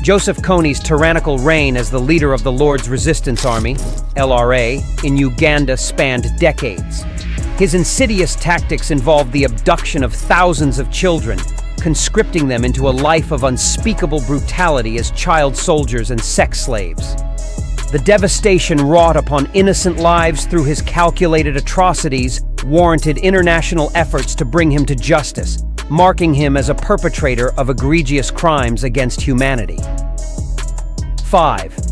Joseph Kony's tyrannical reign as the leader of the Lord's Resistance Army, LRA, in Uganda spanned decades. His insidious tactics involved the abduction of thousands of children, conscripting them into a life of unspeakable brutality as child soldiers and sex slaves. The devastation wrought upon innocent lives through his calculated atrocities warranted international efforts to bring him to justice, marking him as a perpetrator of egregious crimes against humanity. 5.